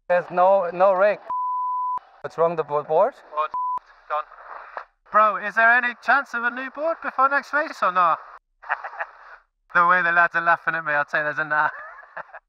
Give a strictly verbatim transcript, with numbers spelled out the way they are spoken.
There's no no rig. What's wrong with the board? Oh, it's gone. Bro, is there any chance of a new board before next race or not? The way the lads are laughing at me, I'd say there's a nah.